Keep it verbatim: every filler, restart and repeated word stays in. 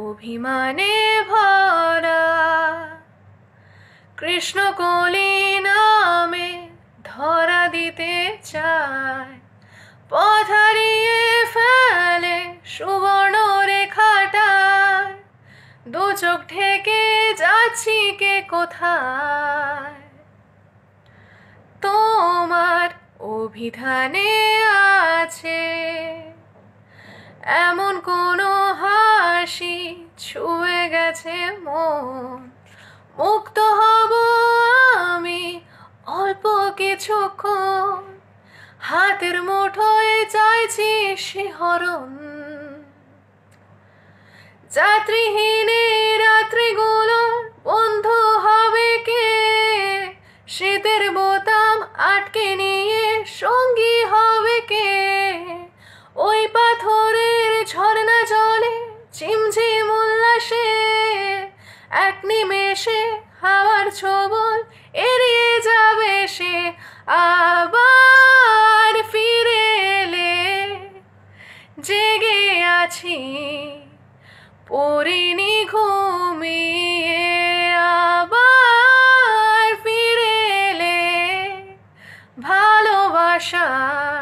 অভিমানে ভরা কৃষ্ণকলি নামে ধরা দিতে চায়, পথ হারিয়ে ফেলে সুবর্ণ রেখাটায়, দু চোখ ঢেকে যাচ্ছি কে কোথায়। তোমার অভিধানে আছে এমন কোনো হাসি ছুঁয়ে গেছে মন, মুক্ত হব আমি অল্প কিছুক্ষণ, হাতের মুঠোয় চাইছি শিহরণ। যাত্রীহীন রাত্রিগুলো বন্ধু হবে কে, শীতের বোতাম আটকে নিয়ে সঙ্গী হবে কে, ওই পাথরের ঝর্ণা জলে ঝিমঝিম উল্লাসে এক নিমেষে হাওয়ার ছোবল এড়িয়ে যাবে সে। আবার ফিরে এলে জেগে আছি পড়িনি ঘুমিয়ে, আবার ফিরে এলে ভালোবাসা